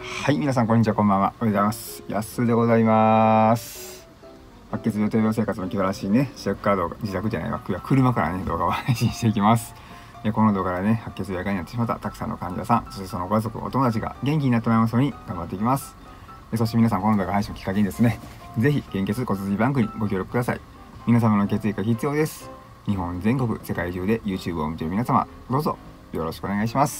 はい、皆さんこんにちは、こんばんは。おはようございます。やすでございます。白血病と病生活の気晴らしいね、自宅から動画、自宅じゃないわ、車からね、動画を配信していきます。この動画でね、白血病がになってしまったたくさんの患者さん、そしてそのご家族、お友達が元気になってもらいますように頑張っていきます。そして皆さん、この動画配信をきっかけにですね、ぜひ、献血骨髄バンクにご協力ください。皆様の血液が必要です。日本全国、世界中で YouTube を見ている皆様、どうぞよろしくお願いします。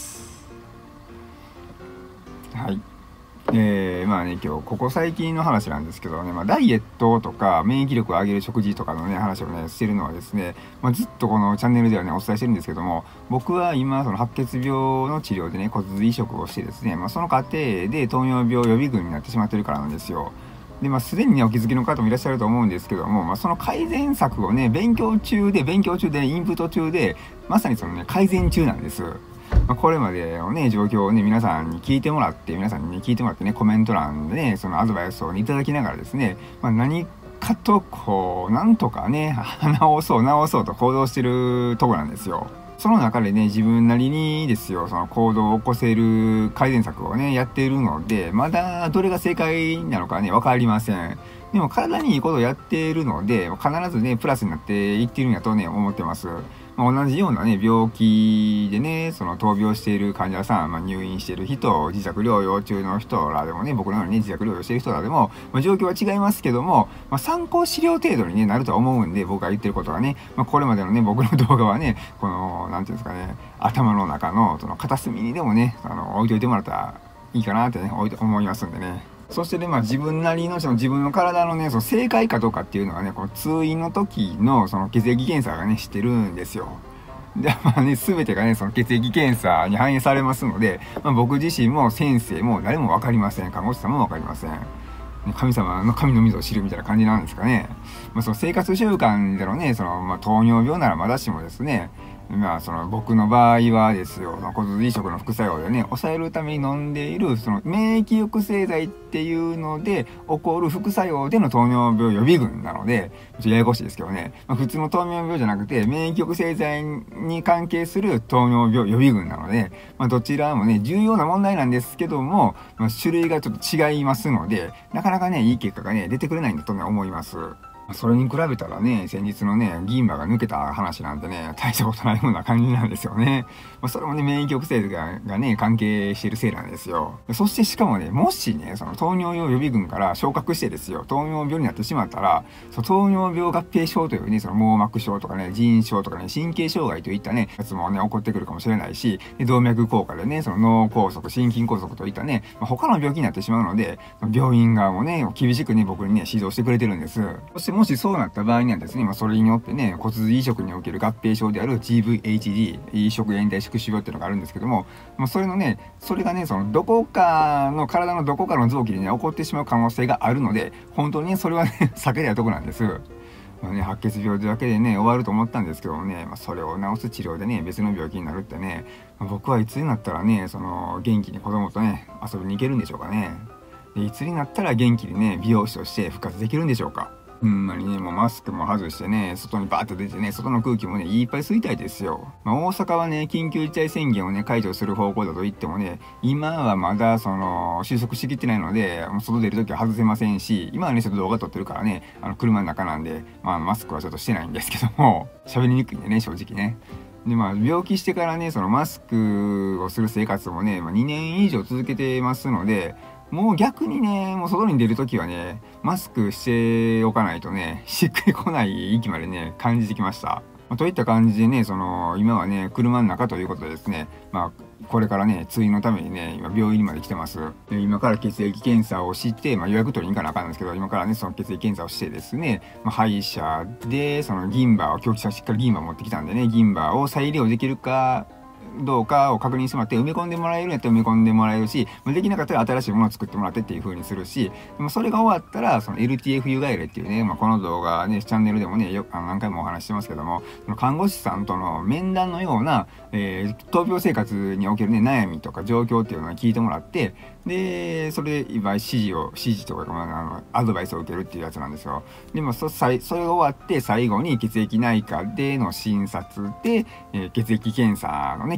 はい。まあね、今日、ここ最近の話なんですけどね、ダイエットとか免疫力を上げる食事とかのね、話をね、してるのはですね、ずっとこのチャンネルではね、お伝えしてるんですけども、僕は今、その白血病の治療でね、骨髄移植をしてですね、その過程で糖尿病予備軍になってしまってるからなんですよ。で、すでにね、お気づきの方もいらっしゃると思うんですけども、その改善策をね、勉強中で、インプット中で、まさにそのね、改善中なんです。これまでのね、状況をね、皆さんに聞いてもらってね、コメント欄でね、そのアドバイスを、ね、いただきながらですね、何かとこう、なんとかね、直そうと行動してるとこなんですよ。その中でね、自分なりにですよ、その行動を起こせる改善策をね、やっているので、まだどれが正解なのかね、わかりません。でも体にいいことをやっているので、必ずね、プラスになっていってるんやとね、思ってます。同じようなね、病気でね、その闘病している患者さん、入院している人、自宅療養中の人らでもね、僕のようにね、自宅療養している人らでも、状況は違いますけども、参考資料程度に、ね、なるとは思うんで、僕が言ってることはね、これまでのね、僕の動画はね、この、なんていうんですかね、頭の中の、その片隅にでもね、置いといてもらったらいいかなってね、思いますんでね。そしてね、自分なりの、自分の体のね、その正解かどうかっていうのはね、この通院の時のその血液検査がね、してるんですよ。で、全てがね、その血液検査に反映されますので、僕自身も先生も誰もわかりません。看護師さんもわかりません。神様の神の水を知るみたいな感じなんですかね。その生活習慣でのね、その、糖尿病ならまだしもですね、その僕の場合はですよ、骨髄移植の副作用でね、抑えるために飲んでいる、その免疫抑制剤っていうので起こる副作用での糖尿病予備軍なので、ちょっとややこしいですけどね、普通の糖尿病じゃなくて、免疫抑制剤に関係する糖尿病予備軍なので、どちらもね、重要な問題なんですけども、種類がちょっと違いますので、なかなかね、いい結果がね、出てくれないんだとね、思います。それに比べたらね、先日のね、銀歯が抜けた話なんてね、大したことないような感じなんですよね。それもね、免疫抑制がね、関係しているせいなんですよ。そしてしかもね、もしね、その糖尿病予備軍から昇格してですよ、糖尿病になってしまったら、糖尿病合併症というね、その網膜症とかね、腎症とかね、神経障害といったね、やつもね、起こってくるかもしれないし、動脈硬化でね、その脳梗塞、心筋梗塞といったね、他の病気になってしまうので、病院側もね、厳しくね、僕にね、指導してくれてるんです。そしてもしそうなった場合にはですね、それによってね、骨髄移植における合併症である GVHD、移植延滞縮死病っていうのがあるんですけども、それがね、その体のどこかの臓器でね、起こってしまう可能性があるので、本当にね、それはね、避けたいとこなんです。白血病だけでね、終わると思ったんですけどもね、それを治す治療でね、別の病気になるってね、僕はいつになったらね、元気に子供とね、遊びに行けるんでしょうかね。でいつになったら元気にね、美容師として復活できるんでしょうか。ほんまにね、もうマスクも外してね、外にバーッと出てね、外の空気もね、いっぱい吸いたいですよ。大阪はね、緊急事態宣言をね、解除する方向だと言ってもね、今はまだ収束しきってないので、外出るときは外せませんし、今はね、ちょっと動画撮ってるからね、車の中なんで、マスクはちょっとしてないんですけども、喋りにくいんでね、正直ね。で、病気してからね、そのマスクをする生活もね、2年以上続けてますので、もう逆にね、もう外に出るときはね、マスクしておかないとね、しっくりこない域までね、感じてきました。といった感じでね、今はね、車の中ということでですね、これからね、通院のためにね、今病院にまで来てます。で今から血液検査をして、予約取りに行かなあかんんですけど、今からね、その血液検査をしてですね、歯医者で、その銀歯を、今日しっかり銀歯持ってきたんでね、銀歯を再利用できるか、どうかを確認してもらって、埋め込んでもらえるんやったら埋め込んでもらえるし、できなかったら新しいものを作ってもらってっていう風にするし、それが終わったら、その LTF 外来っていうね、この動画ね、チャンネルでもね、何回もお話してますけども、看護師さんとの面談のような、闘病生活におけるね、悩みとか状況っていうのを聞いてもらって、で、それで今指示とか、アドバイスを受けるっていうやつなんですよ。でもそれが終わって、最後に血液内科での診察で、血液検査のね、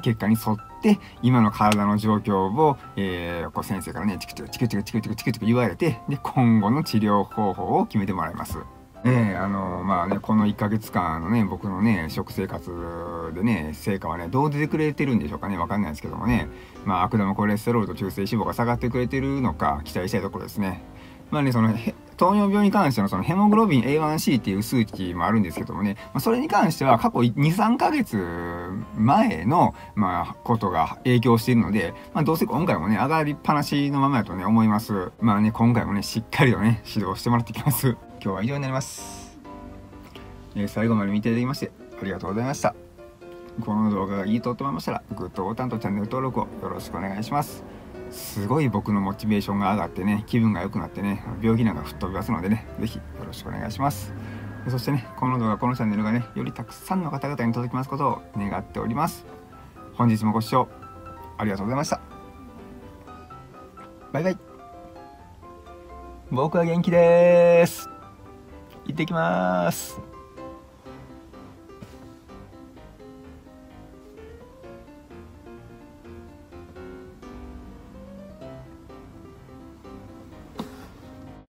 結果に沿って、今の体の状況を、こう先生からね、チクチクチクチクチクチクチクチク言われて、で、今後の治療方法を決めてもらいます。まあね、この1ヶ月間のね、僕のね、食生活でね、成果はね、どう出てくれてるんでしょうかね、わかんないですけどもね、まあ、悪玉コレステロールと中性脂肪が下がってくれてるのか、期待したいところですね。まあね、糖尿病に関してのそのヘモグロビン A1C っていう数値もあるんですけどもね、まあ、それに関しては過去2、3ヶ月前の、まあ、ことが影響しているので、まあ、どうせ今回もね、上がりっぱなしのままだとね、思います。まあね、今回もね、しっかりとね、指導してもらってきます。今日は以上になります。最後まで見ていただきまして、ありがとうございました。この動画がいいと思いましたら、グッドボタンとチャンネル登録をよろしくお願いします。すごい僕のモチベーションが上がってね、気分が良くなってね、病気なんか吹っ飛びますのでね、ぜひよろしくお願いします。そしてね、この動画、このチャンネルがね、よりたくさんの方々に届きますことを願っております。本日もご視聴ありがとうございました。バイバイ。僕は元気です。行ってきます。